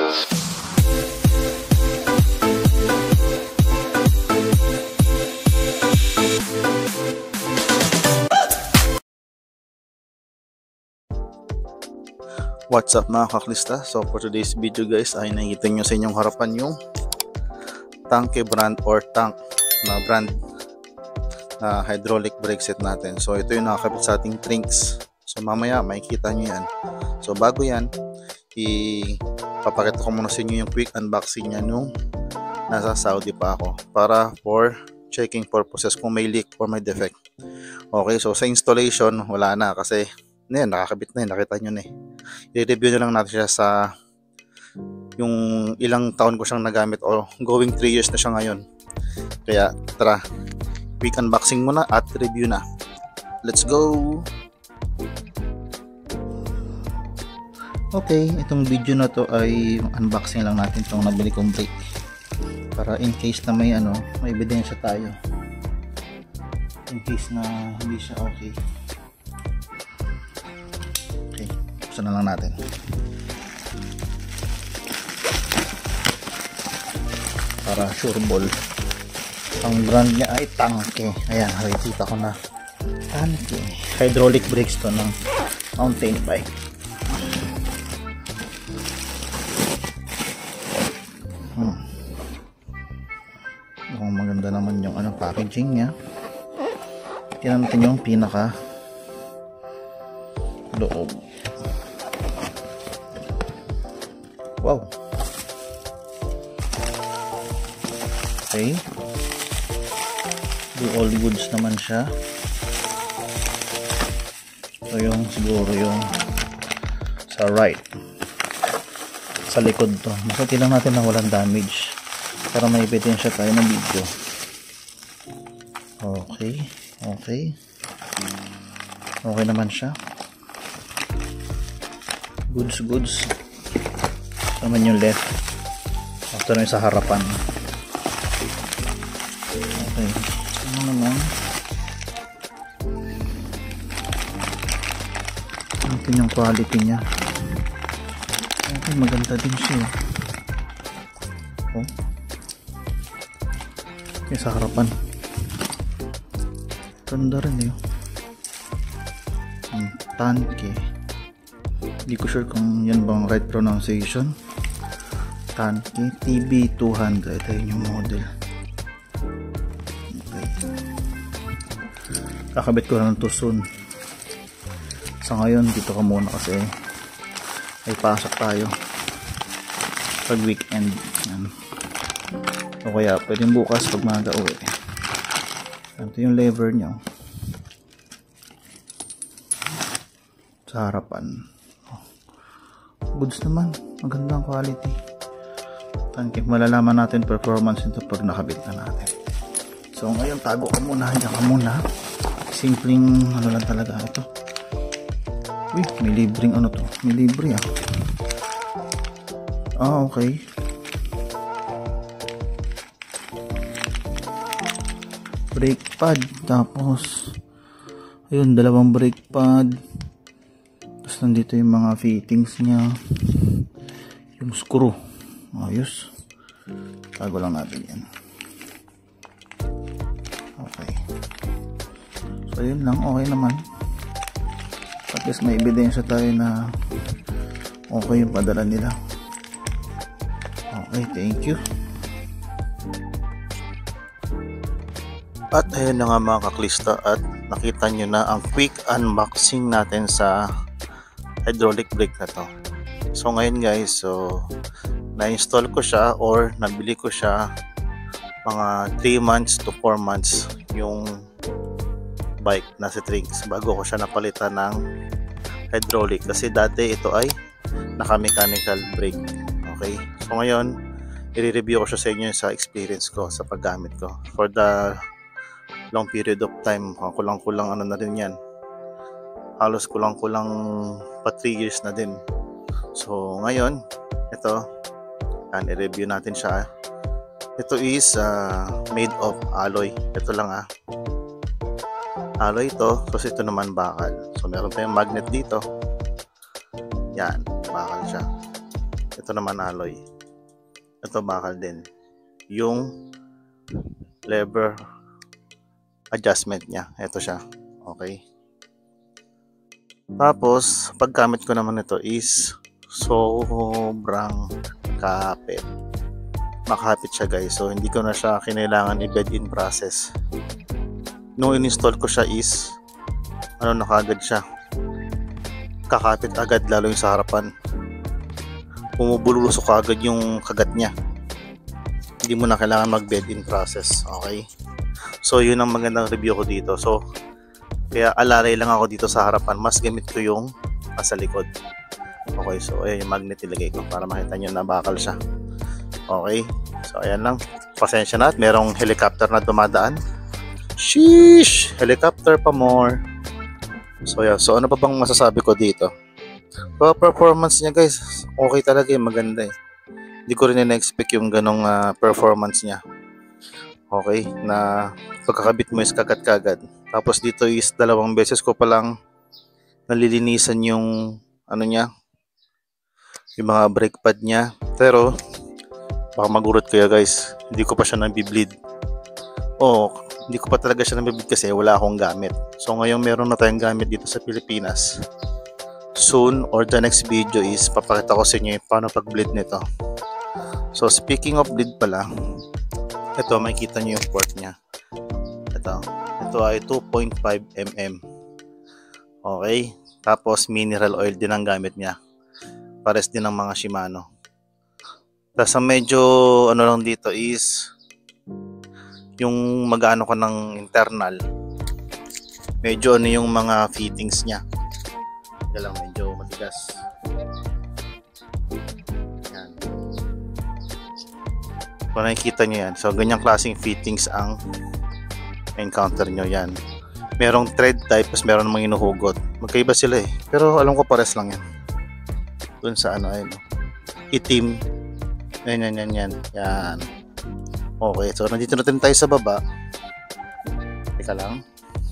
What's up mga kaklista? So for today's video guys ay nakikita nyo sa inyong harapan yung Tanke brand or Tank na brand na hydraulic brake set natin. So ito yung nakakabit sa ating trinks. So mamaya makikita nyo yan. So bago yan, ipapakita ko muna sa inyo yung quick unboxing yan nung nasa Saudi pa ako para for checking purposes kung may leak or may defect. Okay, so sa installation wala na kasi nakakabit na yun, nakita nyo na eh. I-review na lang natin siya sa yung ilang taon ko siyang nagamit o going 3 years na siya ngayon. Kaya tara, quick unboxing muna at review na. Let's go! Okay, itong video na to ay unboxing lang natin itong nabili kong brake para in case na may may ebidensya tayo in case na hindi siya okay. Buksan na lang natin. Para sure ball. Ang brand niya ay Tanke. Ayan, nakikita ko na. Tanke. Hydraulic brakes to ng mountain bike. Mukhang maganda naman yung packaging niya. Tingnan natin yung pinaka loob. Wow. Okay. Do all goods naman siya. So yung siguro yung sa right. Sa likod to. Masati lang natin na walang damage para may ebidensya tayo ng video. Okay. Okay. Okay naman siya. Goods. Naman yung left after yung sa harapan. Okay, ano naman natin yung quality nya. Okay, maganda din siya. Oh, okay, sa harapan ganda rin yun. Tanke, hindi ko sure kung yan bang right pronunciation. Tanke TB200, ayun yung model. Okay. Kakabit ko na to soon. Sa ngayon dito ka muna kasi ay pasok tayo pag weekend. Yan. O kaya pwedeng bukas pag maaga uwi. Ito yung lever nyo sa harapan. Goods naman, magandang quality. Tanke, malalaman natin performance nito pag nakabit na natin. So ngayon tago ka muna, hanya ka muna. Simpleng lang talaga ito. Uy, may libreng to, may libre okay. Brake pad, tapos ayun, dalawang brake pad, tapos nandito yung mga fittings nya, yung screw. Ayos. Tago lang natin yan. Okay. So yun lang, okay naman. At least may ebidensya tayo na okay yung padala nila. Okay, thank you. At ayun na nga mga kaklista, at nakita nyo na ang quick unboxing natin sa hydraulic brake na to. So ngayon guys, so na-install ko siya or nabili ko siya mga 3 months to 4 months yung bike na si Trinks bago ko siya napalitan ng hydraulic kasi dati ito ay naka mechanical brake. Okay, so ngayon i-review ko siya sa inyo sa experience ko sa paggamit ko for the long period of time. Kulang-kulang na rin yan, halos kulang-kulang pa 3 years na din. So ngayon ito, i-review natin siya. Ito is made of alloy. Ito lang alloy ito, kasi ito naman bakal. So meron tayong magnet dito. Yan, bakal siya. ito naman alloy. Ito bakal din. Yung lever adjustment niya, ito siya. Okay. Tapos, paggamit ko naman ito is sobrang kapit. Makapit siya guys. So, hindi ko na siya kinailangan i-bed in process. Nung in-install ko siya is na kagad siya. Kakapit agad lalo yung sa harapan. Bumubulusok agad yung kagat niya. Hindi mo na kailangan mag-bed in process. Okay? So, yun ang magandang review ko dito. So, kaya alalay lang ako dito sa harapan. Mas gamit ko yung sa likod. Okay, so ayan yung magnet ilagay ko para makita nyo na bakal siya. Okay, so ayan lang. Pasensya na at merong helicopter na dumadaan. Sheesh! Helicopter pa more. So yeah, so ano pa bang masasabi ko dito? So, performance niya guys, okay talaga yung maganda eh. Hindi ko rin na-expect yung ganong performance niya. Okay, na pagkakabit mo is kagat-kagad. Tapos dito is 2 beses ko palang nalilinisan yung ano niya, yung mga brake pad niya. Pero baka magurot kaya guys, hindi ko pa siya nabibleed. Hindi ko pa talaga siya nabibleed kasi wala akong gamit. So ngayon meron na tayong gamit dito sa Pilipinas. Soon or the next video is papakita ko sa inyo paano pag-bleed nito. So speaking of bleed pala, ito makikita nyo yung port niya. Ito ay 2.5 mm. Okay, tapos mineral oil din ang gamit niya. Pares din ng mga Shimano. Tapos ang medyo ano lang dito is yung mag-ano ko ng internal. Medyo ano yung mga fittings niya. Kaya lang medyo matigas. Yan. Kung nakikita nyo yan. So ganyang klaseng fittings ang encounter nyo yan. Merong thread type, tapos meron namang inuhugot. Magkaiba sila eh. Pero alam ko pares lang yan. Dun sa ano ayun. Itim. Yan. Okay, so nandito na tayo sa baba. Teka lang.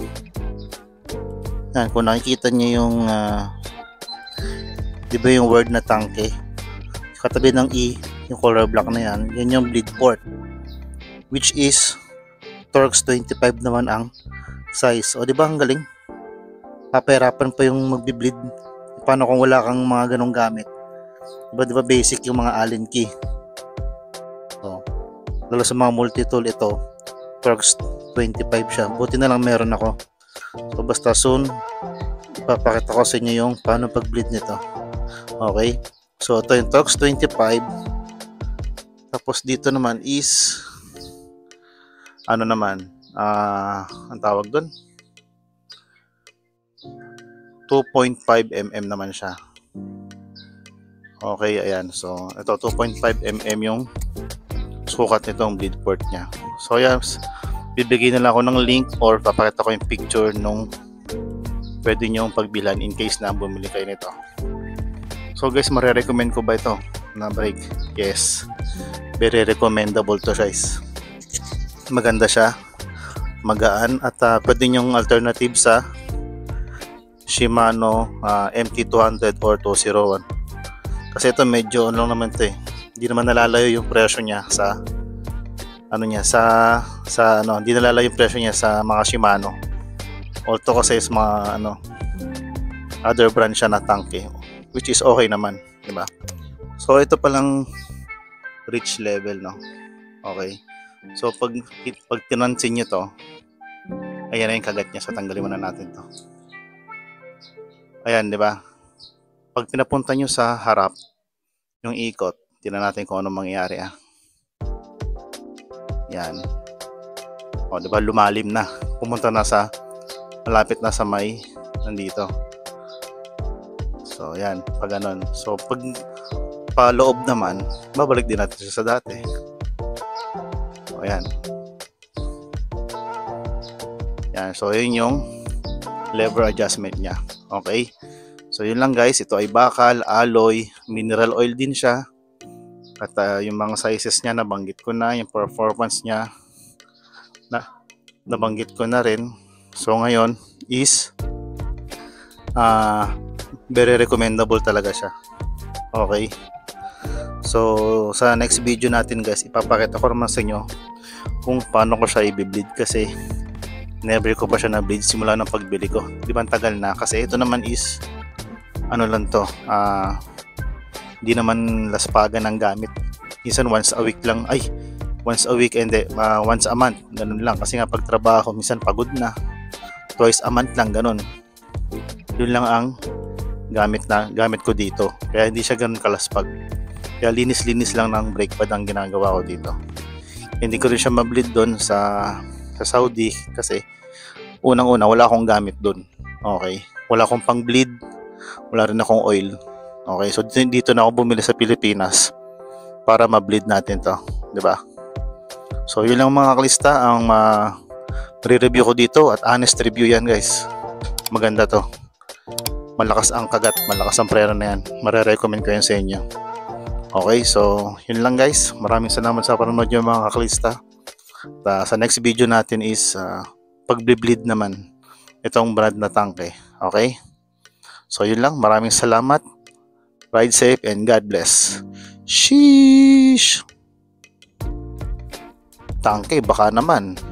Yan, kung nakikita niyo yung di ba yung word na tanke? Katabi ng E, yung color block na yan, yan yung bleed port. Which is Torx 25 naman ang size. O di ba ang galing? Papahirapan pa yung magbi-bleed. Paano kung wala kang mga ganong gamit? Di ba basic yung mga Allen key? So, lalo sa mga multi-tool ito, Torx 25 siya. Buti na lang meron ako. So basta soon, ipapakita ko sa inyo yung paano pag-bleed nito. Okay? So ito yung Torx 25. Tapos dito naman is ano naman, ang tawag doon, 2.5 mm naman siya. Okay, ayan. So ito 2.5 mm yung sukat nitong bleed port niya. So yes, bibigyan na lang ako ng link or papakita ko yung picture nung pwede nyong pagbilan in case na bumili kayo nito. So guys, marirecommend ko ba ito na brake? Yes, very recommendable to guys. Maganda siya, magaan, at pwede nyong alternative sa Shimano MT200 or 201. Kasi ito medyo ano naman ito eh, hindi naman nalalayo yung presyo niya sa ano niya, sa ano, hindi nalalayo yung presyo niya sa mga Shimano. Although kasi is mga ano, other brand siya na tanke, which is okay naman, di ba? So ito palang reach level, no? Okay. So pag tinansin niyo to, ayan na yung kagat niya. So tanggalin muna natin to. Ayan, di ba? Pag pinapunta niyo sa harap yung ikot, tingnan natin kung ano mangyayari Yan. O, di ba lumalim na. Pumunta na sa malapit na sa may nandito. So, yan, pag ganun. So, pag paloob naman, babalik din natin siya sa dati. So, ayan. Yan, so yun yung lever adjustment niya. Okay? So, yun lang guys. Ito ay bakal, alloy, mineral oil din siya. At yung mga sizes niya, nabanggit ko na. Yung performance niya, nabanggit ko na rin. So, ngayon is very recommendable talaga siya. Okay? So sa next video natin guys, ipapakita ko naman sa inyo kung paano ko siya i-bleed, kasi never ko pa siya na-bleed simula ng pagbili ko. Di ba tagal na, kasi ito naman is ano lang to, hindi naman laspagan ng gamit. Minsan once a week lang, once a week, and once a month, ganun lang, kasi nga pag trabaho minsan pagod na, twice a month lang, ganun. Yun lang ang gamit ko dito, kaya hindi siya ganun kalaspag. Kaya linis-linis lang ng brake pad ang ginagawa ko dito. Hindi ko rin siya ma-bleed doon sa Saudi, kasi unang-una wala akong gamit doon. Okay, wala akong pang bleed, wala rin akong oil. Okay, so dito na ako bumili sa Pilipinas para ma-bleed natin to, di ba? So yun lang mga kaklista ang re-review ko dito, at honest review yan guys. Maganda to, malakas ang kagat, malakas ang preno na yan. Mare-recommend ko yan sa inyo. Okay, so yun lang guys, maraming salamat sa panonood nyo mga kaklista. Sa next video natin is pag-bleed naman itong brand na tangke. Okay, so yun lang, maraming salamat, ride safe and God bless. Sheesh, tangke baka naman.